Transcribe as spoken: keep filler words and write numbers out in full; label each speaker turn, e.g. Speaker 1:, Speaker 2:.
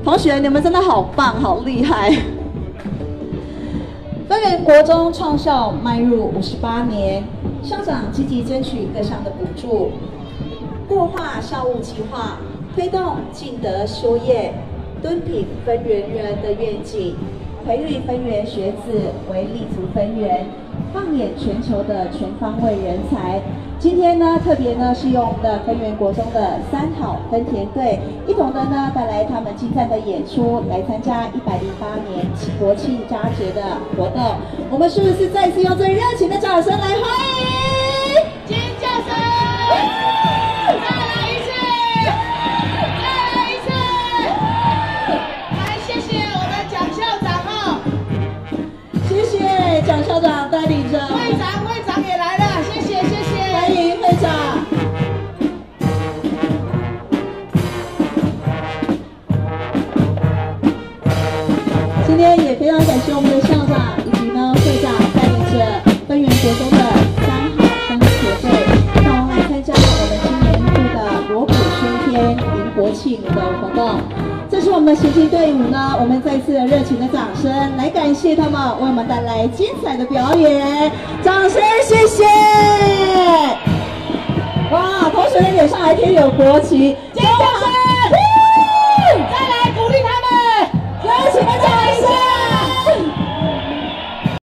Speaker 1: 同学，你们真的好棒，好厉害！分园国中创校迈入五十八年，校长积极争取各项的补助，固化校务计划，推动敬德修业、敦品分园人的愿景，培育分园学子为立足分园，放眼全球的全方位人才。今天呢，特别呢是用我们的分园国中的三好分田队，一同的呢带来他们精湛的演出，来参加一百零八年国庆佳节的活动。我们是不是再次用最热情的掌声来欢迎
Speaker 2: 尖叫声！再来一次，再来一次！来，谢谢我们蒋校长哦，
Speaker 1: 谢谢蒋校长带领着
Speaker 2: 会长，会长也来了，谢谢谢谢。
Speaker 1: 欢迎会长。今天也非常感谢我们的校长以及呢会长带领着分园国中的三好分学队，让我们来参加我们今年度的锣鼓喧天迎国庆的活动。这是我们的行进队伍呢，我们再一次的热情的掌声来感谢他们为我们带来精彩的表演，掌声谢谢！哇，同学的脸上还贴有国旗，
Speaker 2: 尖叫声！再来鼓励他们，
Speaker 1: 热情的掌